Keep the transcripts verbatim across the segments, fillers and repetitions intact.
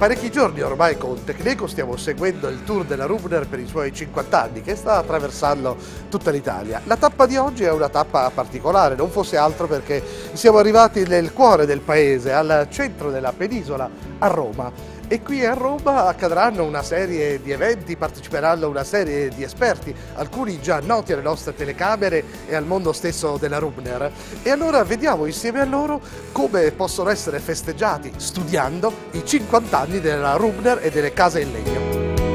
parecchi giorni ormai con Tecneco stiamo seguendo il tour della Rubner per i suoi cinquanta anni che sta attraversando tutta l'Italia. La tappa di oggi è una tappa particolare, non fosse altro perché siamo arrivati nel cuore del paese, al centro della penisola, a Roma. E qui a Roma accadranno una serie di eventi, parteciperanno una serie di esperti, alcuni già noti alle nostre telecamere e al mondo stesso della Rubner. E allora vediamo insieme a loro come possono essere festeggiati studiando i cinquanta anni della Rubner e delle case in legno.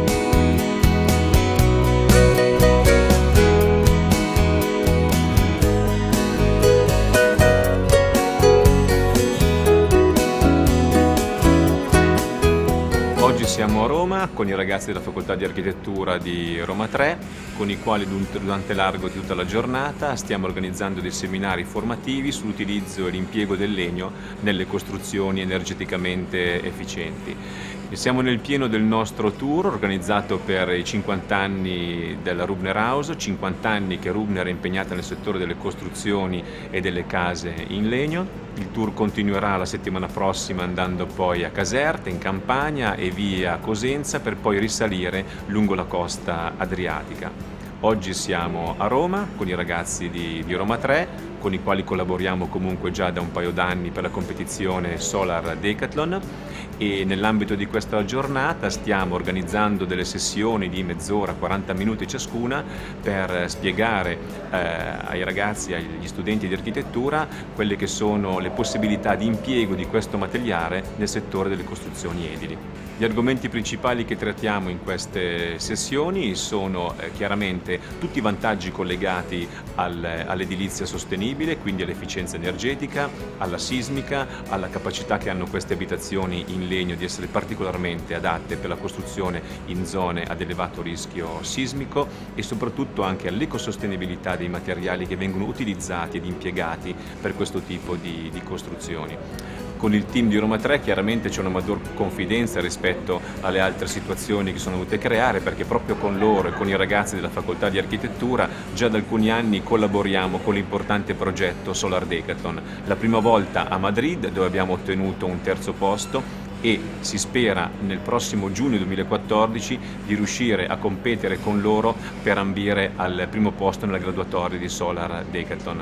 Oggi siamo a Roma con i ragazzi della Facoltà di Architettura di Roma tre, con i quali durante l'arco di tutta la giornata stiamo organizzando dei seminari formativi sull'utilizzo e l'impiego del legno nelle costruzioni energeticamente efficienti. E siamo nel pieno del nostro tour organizzato per i cinquanta anni della Rubner House, cinquanta anni che Rubner è impegnata nel settore delle costruzioni e delle case in legno. Il tour continuerà la settimana prossima andando poi a Caserta, in Campania e via Cosenza per poi risalire lungo la costa adriatica. Oggi siamo a Roma con i ragazzi di, di Roma tre, con i quali collaboriamo comunque già da un paio d'anni per la competizione Solar Decathlon, e nell'ambito di questa giornata stiamo organizzando delle sessioni di mezz'ora, quaranta minuti ciascuna, per spiegare eh, ai ragazzi, agli studenti di architettura, quelle che sono le possibilità di impiego di questo materiale nel settore delle costruzioni edili. Gli argomenti principali che trattiamo in queste sessioni sono eh, chiaramente tutti i vantaggi collegati al, all'edilizia sostenibile, quindi all'efficienza energetica, alla sismica, alla capacità che hanno queste abitazioni in legno di essere particolarmente adatte per la costruzione in zone ad elevato rischio sismico, e soprattutto anche all'ecosostenibilità dei materiali che vengono utilizzati ed impiegati per questo tipo di, di costruzioni. Con il team di Roma tre chiaramente c'è una maggior confidenza rispetto alle altre situazioni che sono dovute creare, perché proprio con loro e con i ragazzi della Facoltà di Architettura già da alcuni anni collaboriamo con l'importante progetto Solar Decathlon. La prima volta a Madrid, dove abbiamo ottenuto un terzo posto, e si spera nel prossimo giugno duemilaquattordici di riuscire a competere con loro per ambire al primo posto nella graduatoria di Solar Decathlon.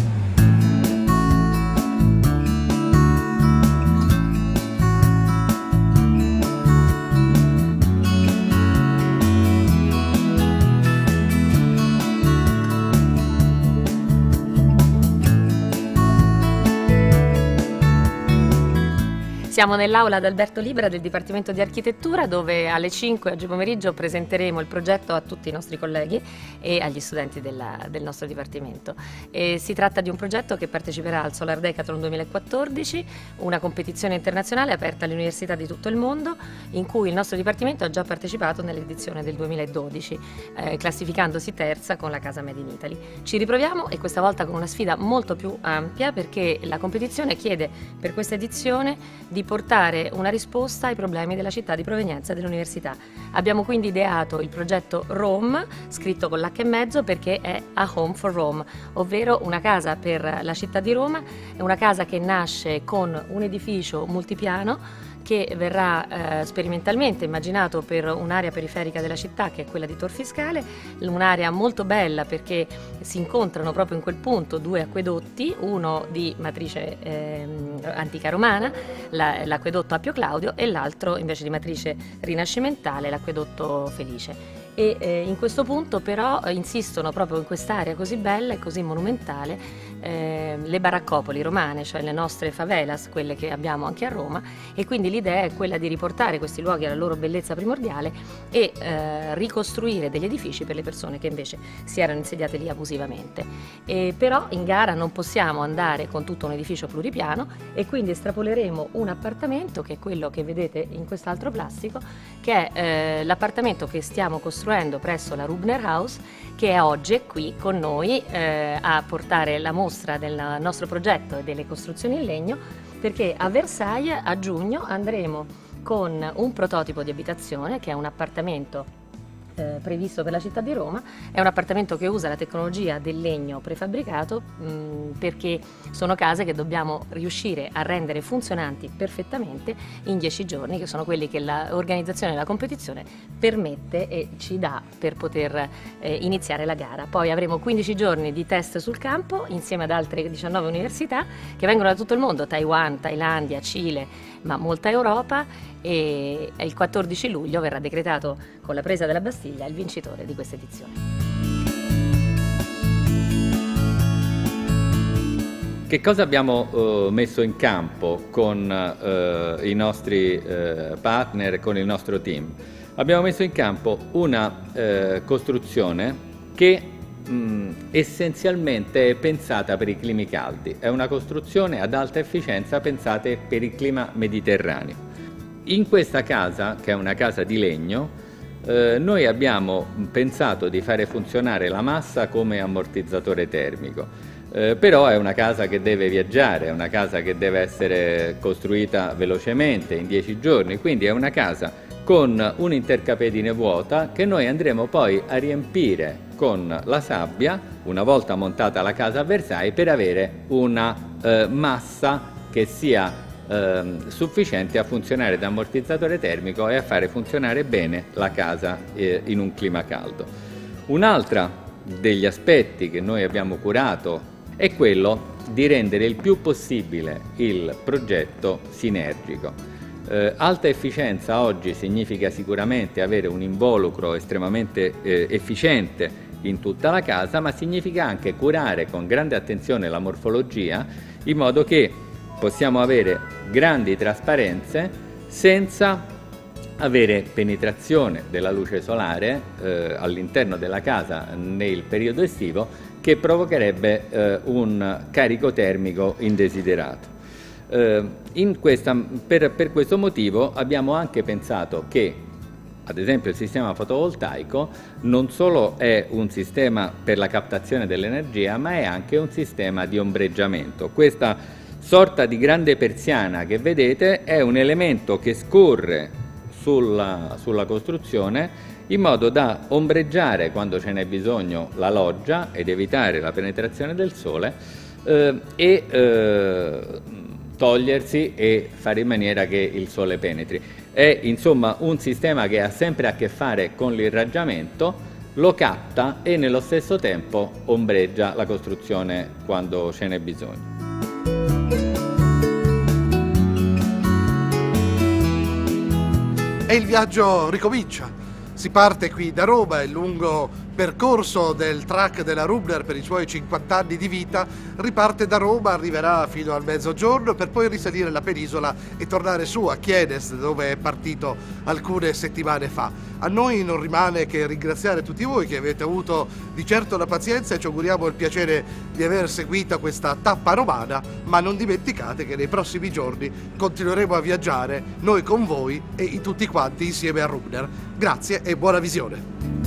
Siamo nell'aula ad Alberto Libera del Dipartimento di Architettura, dove alle cinque oggi pomeriggio presenteremo il progetto a tutti i nostri colleghi e agli studenti della, del nostro Dipartimento. E si tratta di un progetto che parteciperà al Solar Decathlon duemilaquattordici, una competizione internazionale aperta alle università di tutto il mondo, in cui il nostro Dipartimento ha già partecipato nell'edizione del duemiladodici, eh, classificandosi terza con la casa Made in Italy. Ci riproviamo, e questa volta con una sfida molto più ampia, perché la competizione chiede per questa edizione di portare una risposta ai problemi della città di provenienza dell'università. Abbiamo quindi ideato il progetto Rome, scritto con l'H e mezzo, perché è A Home for Rome, ovvero una casa per la città di Roma. È una casa che nasce con un edificio multipiano che verrà eh, sperimentalmente immaginato per un'area periferica della città, che è quella di Tor Fiscale, un'area molto bella perché si incontrano proprio in quel punto due acquedotti, uno di matrice eh, antica romana, l'acquedotto Appio Claudio, e l'altro invece di matrice rinascimentale, l'acquedotto Felice. E eh, in questo punto però eh, insistono proprio in quest'area così bella e così monumentale eh, le baraccopoli romane, cioè le nostre favelas, quelle che abbiamo anche a Roma, e quindi l'idea è quella di riportare questi luoghi alla loro bellezza primordiale e eh, ricostruire degli edifici per le persone che invece si erano insediate lì abusivamente. E però in gara non possiamo andare con tutto un edificio pluripiano, e quindi estrapoleremo un appartamento, che è quello che vedete in quest'altro plastico, che è eh, l'appartamento che stiamo costruendo presso la Rubner House, che è oggi è qui con noi eh, a portare la mostra del nostro progetto e delle costruzioni in legno, perché a Versailles a giugno andremo con un prototipo di abitazione, che è un appartamento eh, previsto per la città di Roma. È un appartamento che usa la tecnologia del legno prefabbricato mh, perché sono case che dobbiamo riuscire a rendere funzionanti perfettamente in dieci giorni, che sono quelli che l'organizzazione della competizione permette e ci dà per poter eh, iniziare la gara. Poi avremo quindici giorni di test sul campo insieme ad altre diciannove università che vengono da tutto il mondo, Taiwan, Thailandia, Cile, ma molta Europa, e il quattordici luglio verrà decretato con la presa della Bastiglia il vincitore di questa edizione. Che cosa abbiamo uh, messo in campo con uh, i nostri uh, partner, con il nostro team? Abbiamo messo in campo una uh, costruzione che mh, essenzialmente è pensata per i climi caldi. È una costruzione ad alta efficienza pensata per il clima mediterraneo. In questa casa, che è una casa di legno, eh, noi abbiamo pensato di fare funzionare la massa come ammortizzatore termico, eh, però è una casa che deve viaggiare, è una casa che deve essere costruita velocemente, in dieci giorni, quindi è una casa con un'intercapedine vuota che noi andremo poi a riempire con la sabbia, una volta montata la casa a Versailles, per avere una eh, massa che sia Eh, sufficiente a funzionare da ammortizzatore termico e a fare funzionare bene la casa eh, in un clima caldo. Un altro degli aspetti che noi abbiamo curato è quello di rendere il più possibile il progetto sinergico. Eh, alta efficienza oggi significa sicuramente avere un involucro estremamente eh, efficiente in tutta la casa, ma significa anche curare con grande attenzione la morfologia, in modo che possiamo avere grandi trasparenze senza avere penetrazione della luce solare eh, all'interno della casa nel periodo estivo, che provocherebbe eh, un carico termico indesiderato. Eh, in questa, per, per questo motivo abbiamo anche pensato che, ad esempio, il sistema fotovoltaico non solo è un sistema per la captazione dell'energia, ma è anche un sistema di ombreggiamento. Questa sorta di grande persiana che vedete è un elemento che scorre sulla, sulla costruzione in modo da ombreggiare, quando ce n'è bisogno, la loggia ed evitare la penetrazione del sole eh, e eh, togliersi e fare in maniera che il sole penetri. È insomma un sistema che ha sempre a che fare con l'irraggiamento, lo capta e nello stesso tempo ombreggia la costruzione quando ce n'è bisogno. E il viaggio ricomincia. Si parte qui da Roma e lungo percorso del track della Rubner per i suoi cinquanta anni di vita riparte da Roma, arriverà fino al mezzogiorno per poi risalire la penisola e tornare su a Chienes, dove è partito alcune settimane fa. A noi non rimane che ringraziare tutti voi che avete avuto di certo la pazienza e ci auguriamo il piacere di aver seguito questa tappa romana, ma non dimenticate che nei prossimi giorni continueremo a viaggiare noi con voi e tutti quanti insieme a Rubner. Grazie e buona visione!